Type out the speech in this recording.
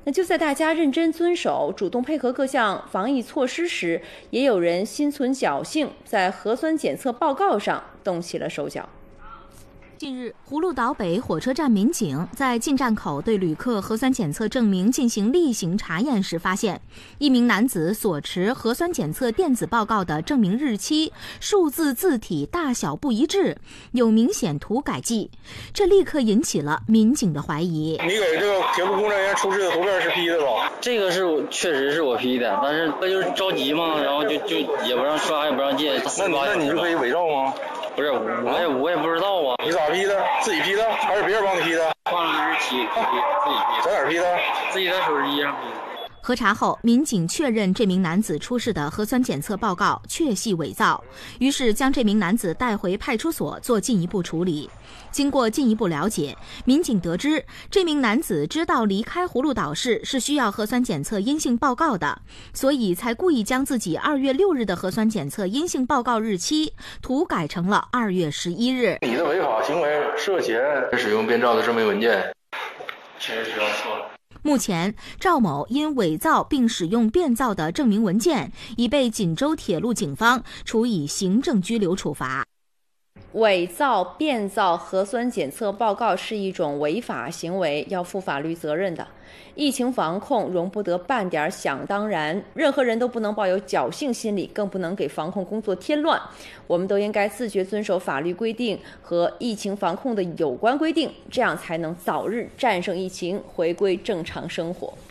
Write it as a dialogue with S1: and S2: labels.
S1: 那就在大家认真遵守、主动配合各项防疫措施时，也有人心存侥幸，在核酸检测报告上动起了手脚。
S2: 近日，葫芦岛北火车站民警在进站口对旅客核酸检测证明进行例行查验时，发现一名男子所持核酸检测电子报告的证明日期、数字字体大小不一致，有明显涂改迹，这立刻引起了民警的怀疑。
S3: 你给这个铁路工作人员出示的图片是 P 的吧？
S4: 这个确实是我 P 的，但是他就是着急嘛，然后就也不让刷，也不让借。
S3: 那你就可以伪造吗？
S4: 不是，我也不知道啊。
S3: 你咋 P 的？自己 P 的，还是别人帮你 P 的？
S4: 换了日期，自己 P。
S3: 在哪儿 P 的？
S4: 自己在手机上 P 的。
S2: 核查后，民警确认这名男子出示的核酸检测报告确系伪造，于是将这名男子带回派出所做进一步处理。经过进一步了解，民警得知这名男子知道离开葫芦岛市是需要核酸检测阴性报告的，所以才故意将自己2月6日的核酸检测阴性报告日期涂改成了2月11日。
S3: 你的违法行为涉嫌使用变造的证明文件，
S4: 确实知道错了。
S2: 目前，赵某因伪造并使用变造的证明文件，已被锦州铁路警方处以行政拘留处罚。
S1: 伪造、变造核酸检测报告是一种违法行为，要负法律责任的。疫情防控容不得半点想当然，任何人都不能抱有侥幸心理，更不能给防控工作添乱。我们都应该自觉遵守法律规定和疫情防控的有关规定，这样才能早日战胜疫情，回归正常生活。